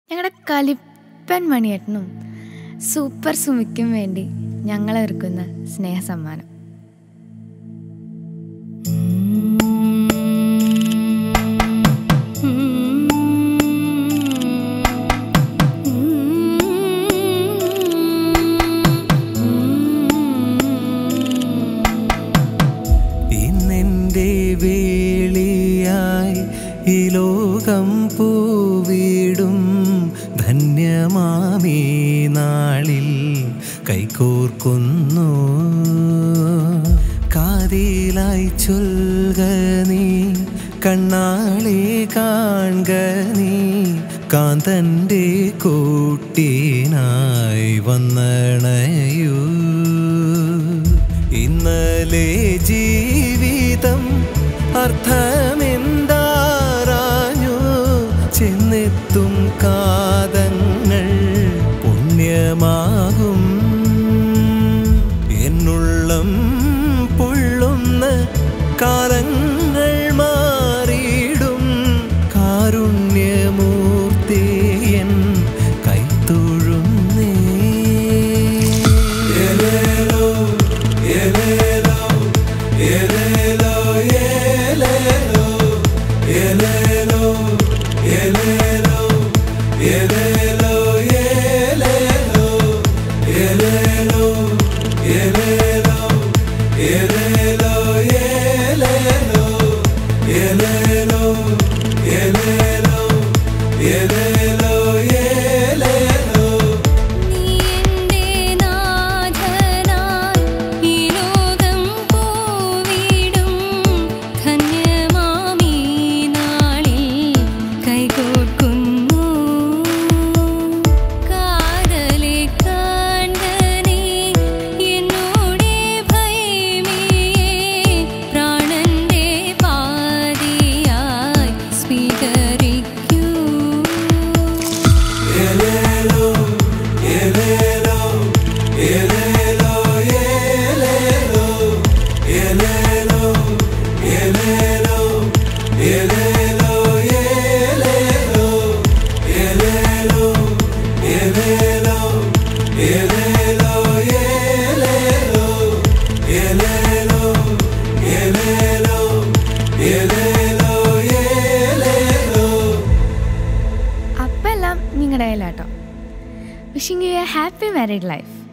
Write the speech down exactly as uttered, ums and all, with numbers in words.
ഞങ്ങളുടെ കലിപ്പൻ മണിയേട്ടനും സൂപ്പർ സുമിക്കും വേണ്ടി ഞങ്ങൾ ഒരുക്കുന്ന സ്നേഹസമ്മാനം. ഇന്നെൻ്റെ വേളിയായി ഈ ലോകം പൂവിടും ധന്യമാമീ നാളിൽ കൈകോർക്കുന്നു. കാതിലായി ചൊൽക നീ, കണ്ണാളെ കാൺക നീ, കാന്തൻ്റെ കൂട്ടിനായി വന്നണയൂ. ഇന്നലെ ജീവിതം അർത്ഥമെന്താറാഞ്ഞു, ചെന്നെത്തും കാതങ്ങൾ പുണ്യമാകും. എന്നുള്ളം പൊള്ളുന്ന കാലങ്ങൾ മാറിയിടും, കാരുണ്യമൂർത്തിയൻ കൈത്തൊഴുന്നേ. ഏലേലോ ഏലേലോ ഏലേലോ ഏലേലോ ഏലേലോ ഏലേലോ ഏലേലോ ഏലേലോ ഏലേലോ ഏലേലോ ഏലേലോ ഏലേലോ ഏലേലോ ഏലേലോ ഏലേലോ ഏലേലോ. നീ എൻ്റെ നാഥനായി ഈ ലോകം പൂവിടും ധന്യമാമീ നാളിൽ കൈകോർക്കുന്നു. കാതലെ കാൺക നീ എന്നോടെ ഭൈമിയെ, പ്രാണന്റെ പാതിയായി സ്വീകരിക്കൂ. ഏലേലോ ഏലേലോ ഏലേലോ ഏലേലോ ഏലേലോ ഏലേലോ ഏലേലോ ഏലേലോ ഏലേലോ ഏലേലോ ഏലേലോ ഏലേലോ ഏലേലോ ഏലേലോ ഏലേലോ ഏലേലോ. അപ്പം എല്ലാം നിങ്ങളുടെ കയ്യിലാട്ടോ. Wishing you a happy married life.